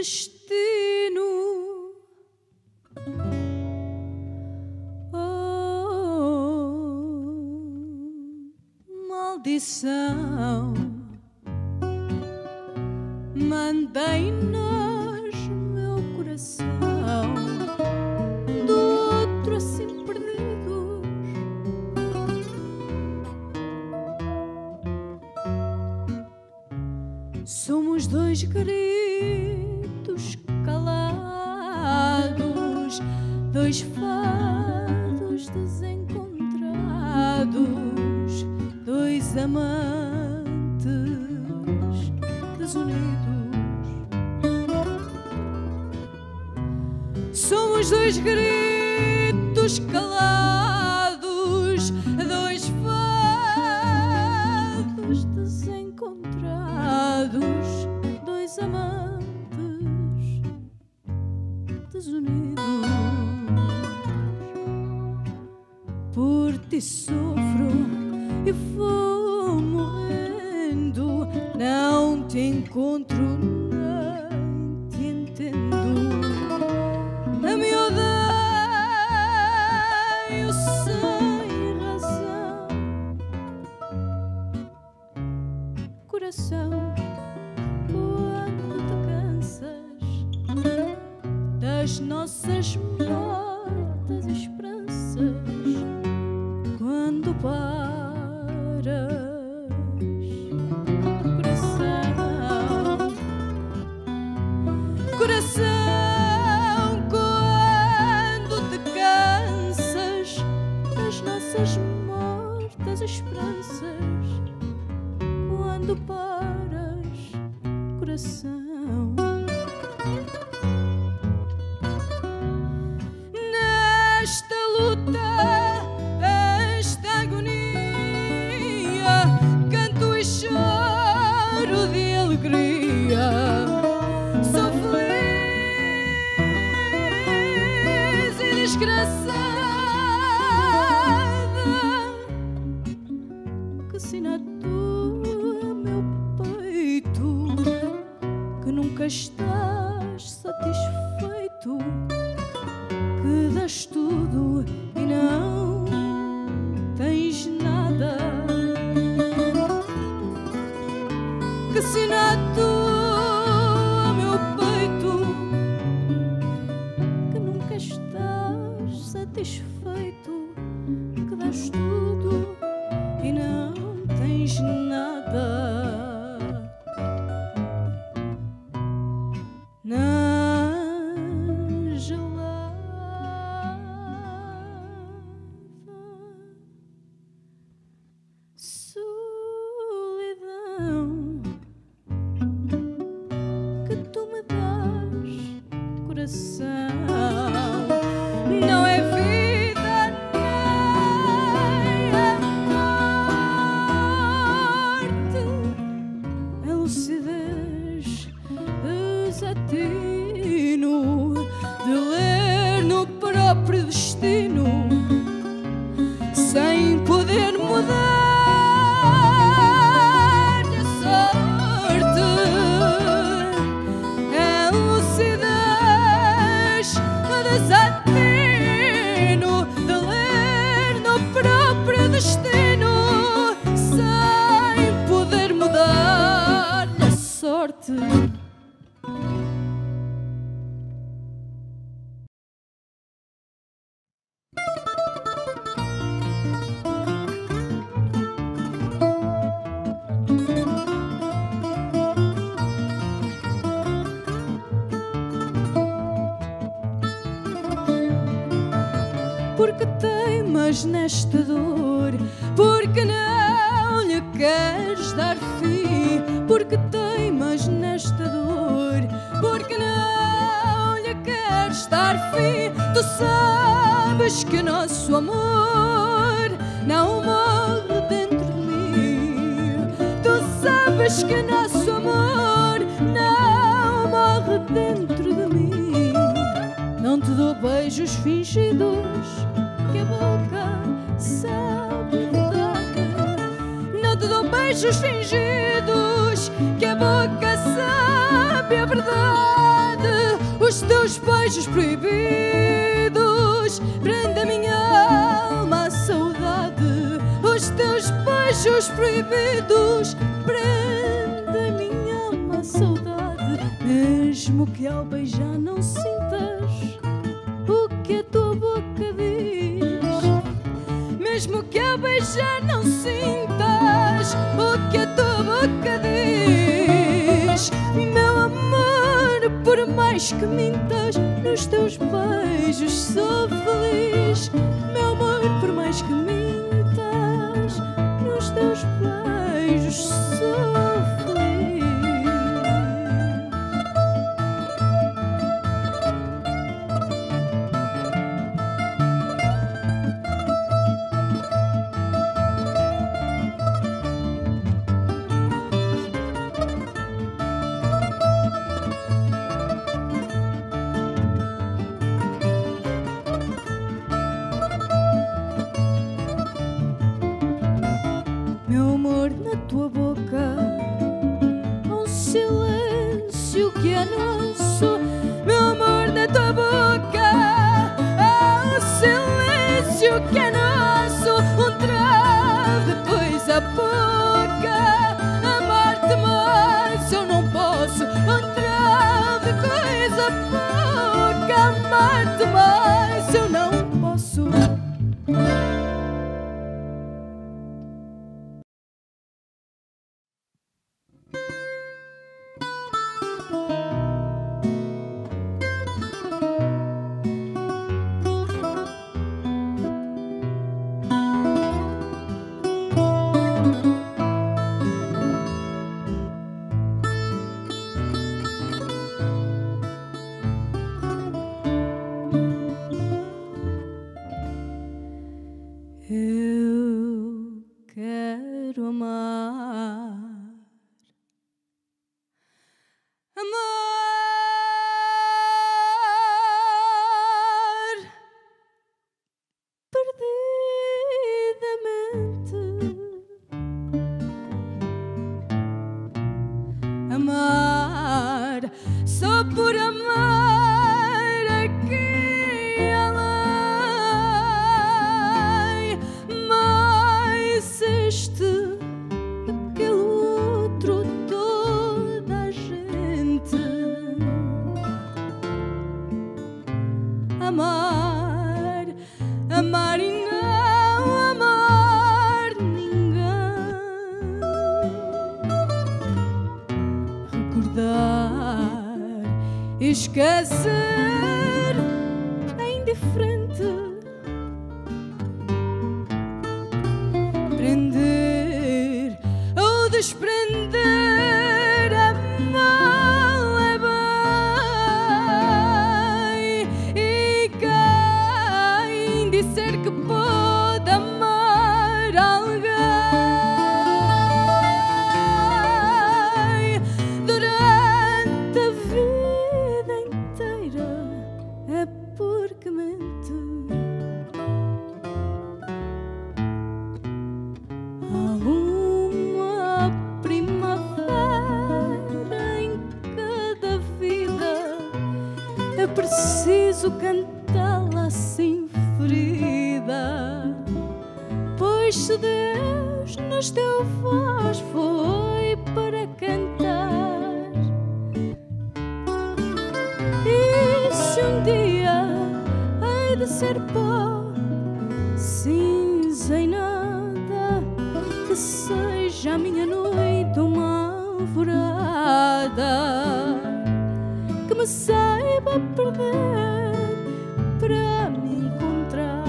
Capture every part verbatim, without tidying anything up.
destino. Oh, maldição, mandei-nos meu coração do outro assim perdidos. Somos dois gritos calados, dois fados desencontrados, dois amantes desunidos. Somos dois gritos calados, dois fados desencontrados, dois amantes desunidos. Por ti sofro e vou morrendo, não te encontro nem te entendo. A me odeio sem razão, coração, quando te cansas das nossas mortas esperanças, quando paras, coração, coração, quando te cansas das nossas mortas esperanças, quando paras, coração. Nesta luta, esta agonia, canto e choro de alegria. Sou feliz e desgraçada, que sina tua meu peito, que nunca estás satisfeito, que das tudo e não tens nada, que sina tua meu peito, que nunca estás satisfeito, que das tudo e não tens nada. Na gelada solidão que tu me dás, coração, não é vida nem a morte, é lucidez desatino de ler no próprio destino sem poder mudar a sorte. É lucidez desatino de ler no próprio destino sem poder mudar a sorte. Porque teimas nesta dor, porque não lhe queres dar fim, porque teimas nesta dor, porque não lhe queres dar fim. Tu sabes que o nosso amor não morre dentro de mim, tu sabes que o nosso amor não morre dentro de mim. Não te dou beijos fingidos, que a boca sabe verdade. Não te dou beijos fingidos, que a boca sabe a verdade. Os teus beijos proibidos prendem a minha alma à saudade. Os teus beijos proibidos prendem a minha alma à saudade. Mesmo que ao beijar não sintas o que a tua boca diz, mesmo que ao beijar não sintas o que a tua boca diz, meu amor, por mais que mintas, nos teus beijos sou feliz. Meu amor, por mais que mintas, nos teus beijos sou feliz. Meu amor, na tua boca há um silêncio que é nosso. Meu amor, na tua boca há um silêncio que é nosso. Um travo de coisa pouca, amar-te mais eu não posso. Um travo de coisa pouca, amar-te mais eu não posso. Eu quero amar, amar perdidamente, amar só por amar aqui além, mas este, aquele outro, toda a gente. Amar, amar e não amar ninguém. Recordar, esquecer é indiferente. Prender ou desprender, amar é bem. E quem disser que pode amar alguém durante a vida inteira é porque mente. Há uma primavera em cada vida, é preciso cantá-la assim ferida. Pois se Deus nos deu voz foi para cantar. E se um dia hei de ser pó, cinza e nada, que seja a minha noite uma alvorada, que me saiba perder para me encontrar.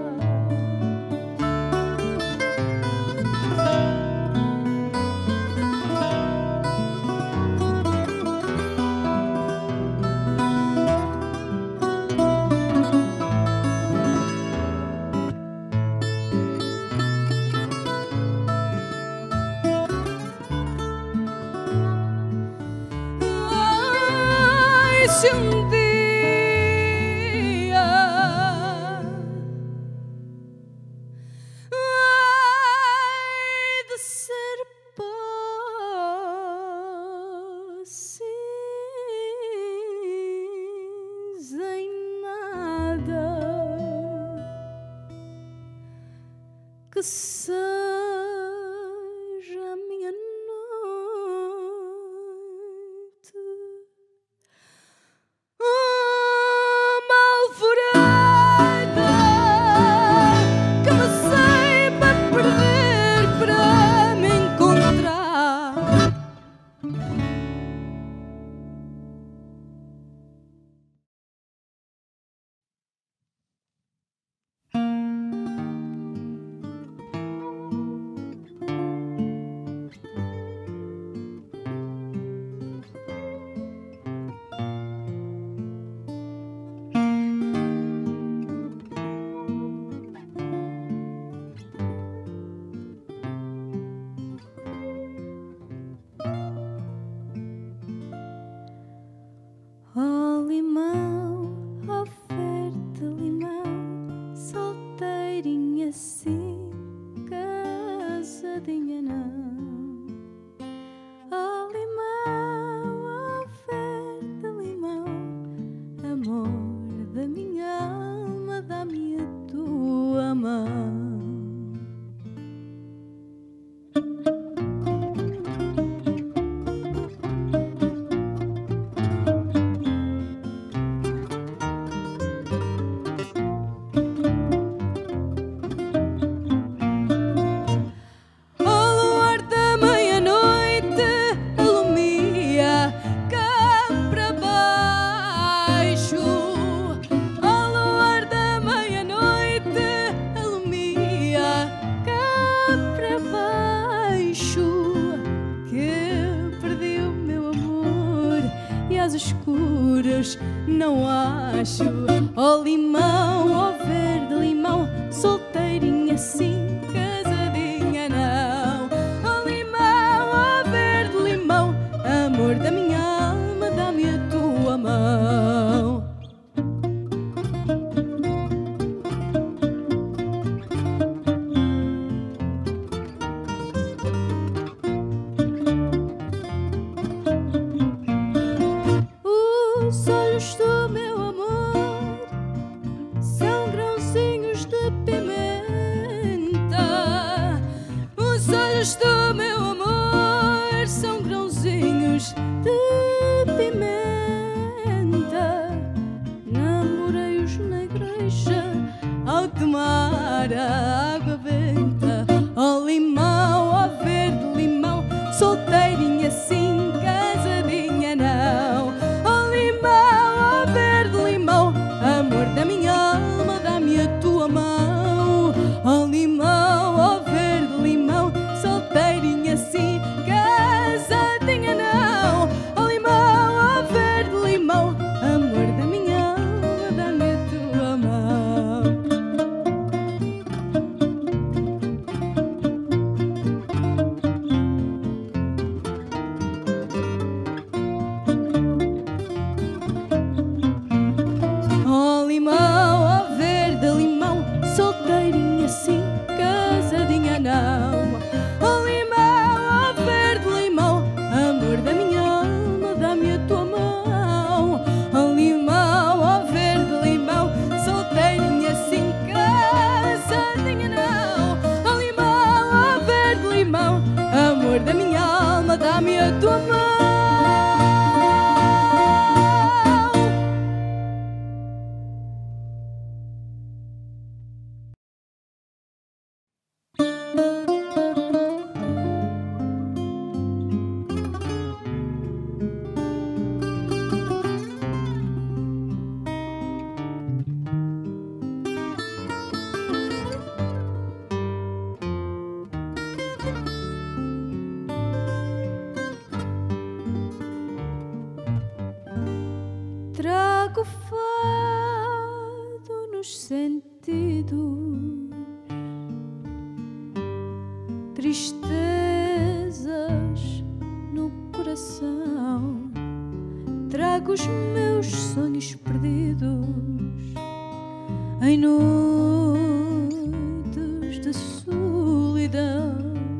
Ai, se um dia hei de ser pó, sim, seja a minha noite uma alvorada que me saiba perder para me encontrar. Oh limão, oh verde limão, solteirinha assim, casadinha não. Oh limão, oh verde limão, amor da minha alma, dá-me a tua mão. Às escuras não acho. Oh limão, oh verde limão, solteirinha sim, casadinha não. Oh limão, oh verde limão, amor da minha alma, dá-me a tua mão. Os olhos do meu amor são grãozinhos de pimenta. Os olhos do meu amor são grãozinhos de pimenta. Namorei-os na igreja ao tomar a água benta. Oh limão, oh verde limão, solteirinha sim, casadinha não. Amor da minha alma, dá-me a tua mão. Oh limão, oh verde limão, solteirinha sim, casadinha não. Oh limão, oh verde limão, amor da minha alma, dá-me a tua mão. Oh limão, oh verde limão, solteirinha sim, casadinha não. Oh limão, oh verde limão, amor da minha alma, dá-me a tua mão. Oh limão, oh verde limão, solteirinha sim, casadinha não. Oh limão, oh verde limão, amor da minha alma, dá-me a tua mão. Trago fado nos sentidos, tristezas no coração. Trago os meus sonhos perdidos em noites de solidão.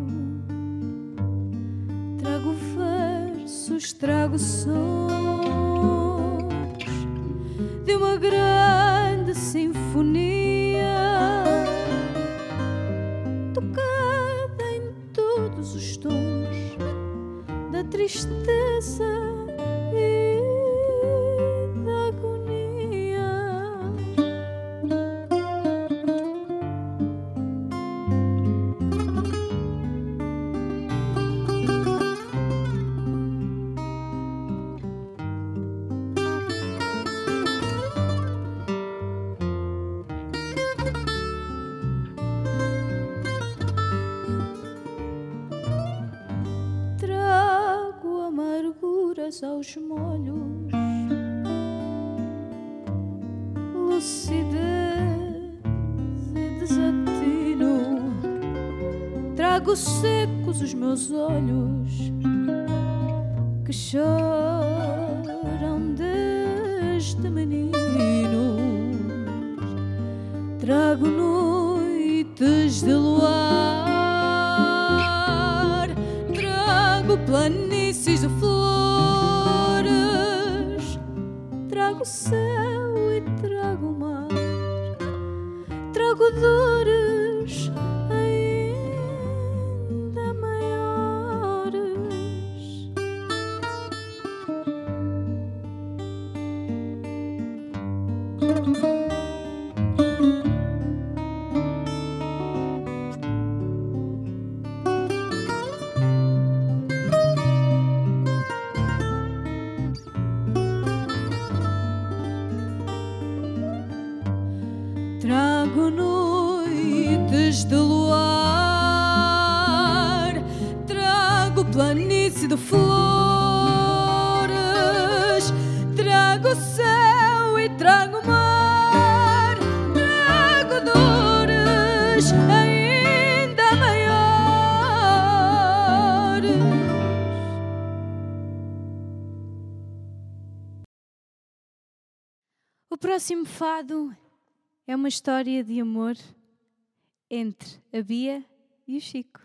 Trago versos, trago sons de uma grande sinfonia, do aos molhos, lucidez e desatino. Trago secos os meus olhos que choram desde meninos. Trago noites de luar, trago planícies de flores, trago céu e trago mar, trago dores ainda maiores. Trago noites de luar, trago planície de flores, trago céu e trago mar, trago dores ainda maiores. O próximo fado é uma história de amor entre a Bia e o Chico.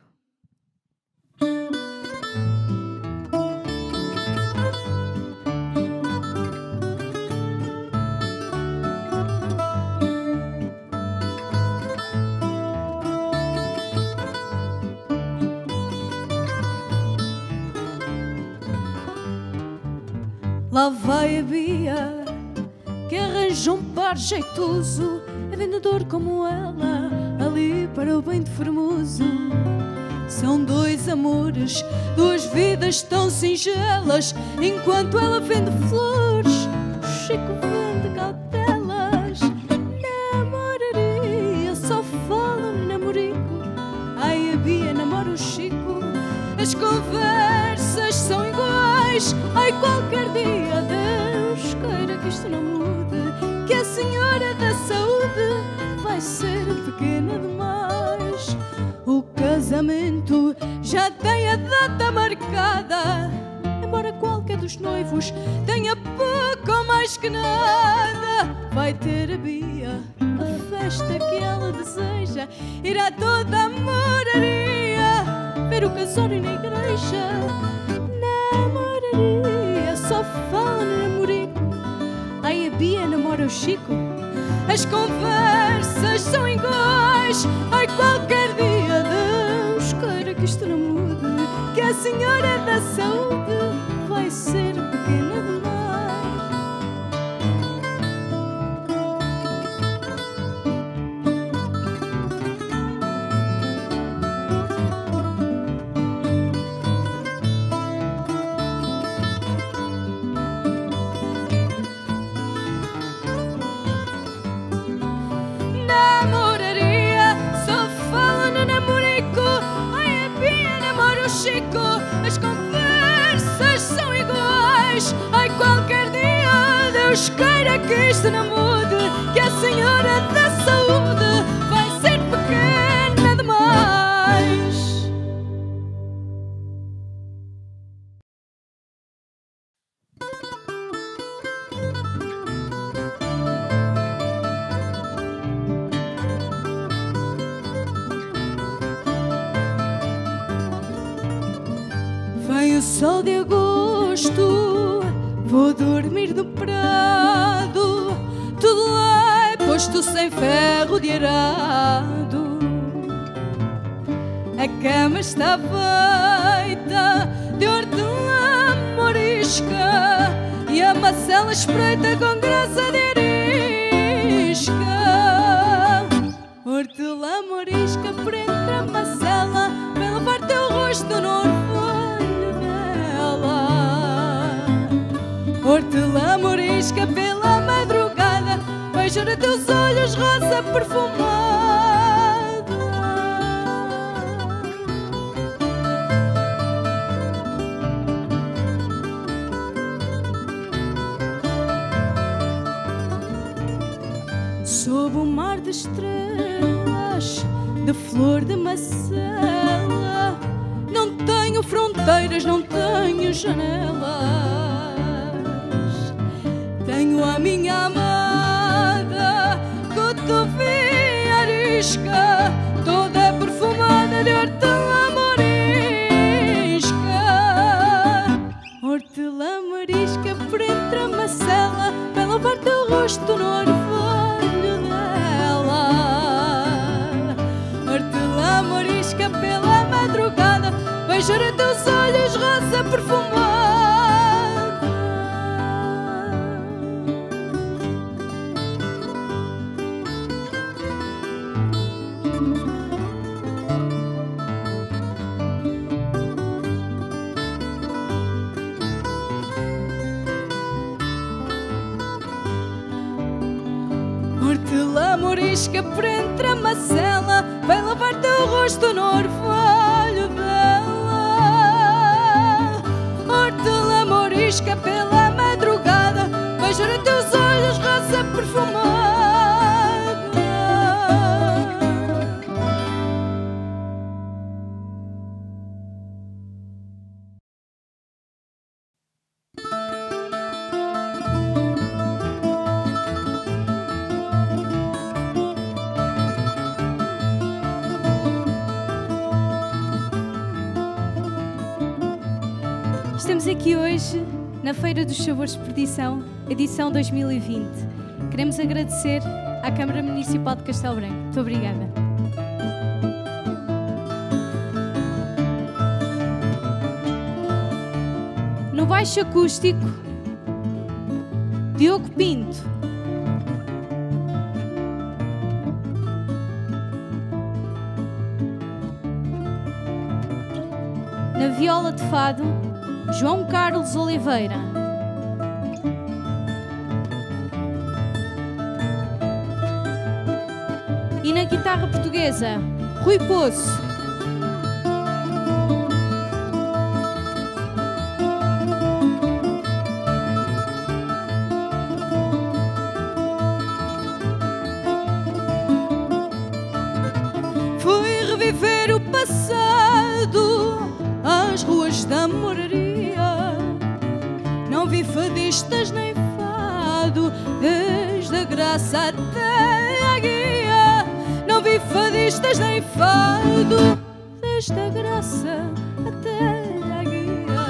Lá vai a Bia, que arranja um par jeitoso, é vendedor como ela, ali para o bem de Formoso. São dois amores, duas vidas tão singelas, enquanto ela vende flores, o Chico vende cautelas. Namoraria, só fala no namorico, ai a Bia namora o Chico. As conversas são iguais, ai qualquer dia Deus queira que isto não mude, que a senhora da saúde vai ser pequena demais. O casamento já tem a data marcada, embora qualquer dos noivos tenha pouco ou mais que nada. Vai ter a Bia a festa que ela deseja, irá toda a moraria ver o casório na igreja. Namoraria, só fala no namorico, ai a Bia namora o Chico. As conversas são iguais, ai qualquer dia Deus queira que isto não mude, que a senhora da saúde vai ser pequena demais. Chico, as conversas são iguais, ai qualquer dia Deus queira que isto não mude, que a senhora da saúde vai ser pequena demais. Vem o sol de agosto, vou dormir no prado, tudo lá é posto sem ferro de arado. A cama está feita de hortelã morisca e a macela espreita com graça de arisca. Hortelã morisca por entre a macela, vem levar teu rosto no orvalho dela. Hortelã morisca pela madrugada, beijo nos teus olhos rosa perfumada. sob um mar de estrelas, de flor de macela. Não tenho fronteiras, não tenho janelas. Tenho a minha amada, cotovia arisca, toda perfumada de hortelã morisca. Hortelã morisca por entre a macela, vai lavar teu rosto no orvalho dela. Hortelã morisca pela madrugada, beijar a teus olhos, rosa perfumada. Hortelã morisca por entre a macela, vai lavar teu rosto no orvalho dela. Hortelã morisca pela madrugada, beijar a teus olhos, rosa perfumada. Estamos aqui hoje na Feira dos Sabores de Perdição, edição dois mil e vinte. Queremos agradecer à Câmara Municipal de Castelo Branco. Muito obrigada. No baixo acústico, Diogo Pinto. Na viola de fado, João Carlos Oliveira. E na guitarra portuguesa, Rui Poço. Fui reviver o passado, as ruas da moraria. Não vi fadistas nem fado, desde a graça até a guia. Não vi fadistas nem fado, desde a graça até a guia.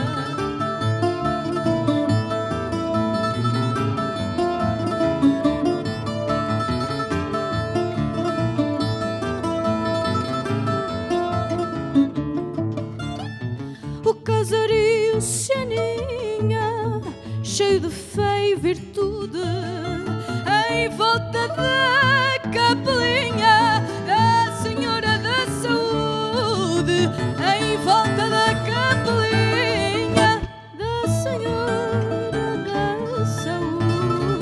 O casario se aninha, cheio de fé e virtude, em volta da capelinha da Senhora da Saúde. Em volta da capelinha da Senhora da Saúde.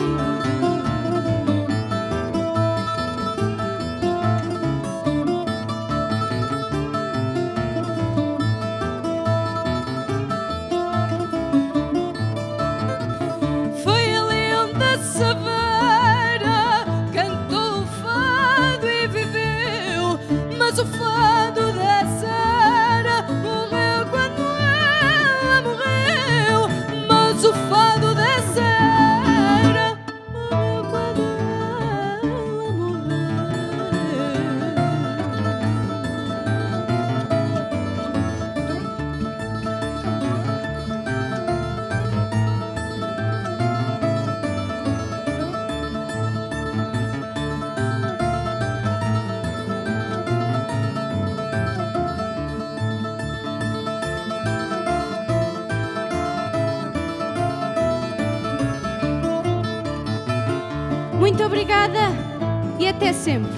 Foi ali onde a Savara cantou o fado e viveu, mas o fado da Sara morreu quando ela morreu. Mas o fado da Sara morreu quando ela morreu. Muito obrigada e até sempre.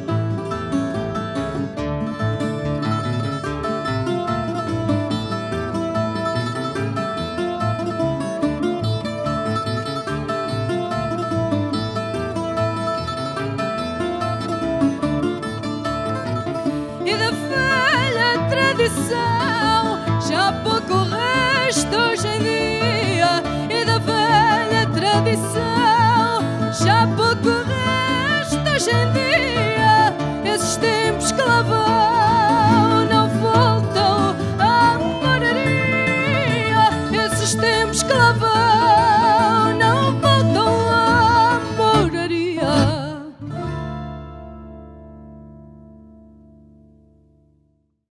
E da velha tradição já pouco resta hoje em dia. E da velha tradição já pouco resta os tempos, claro.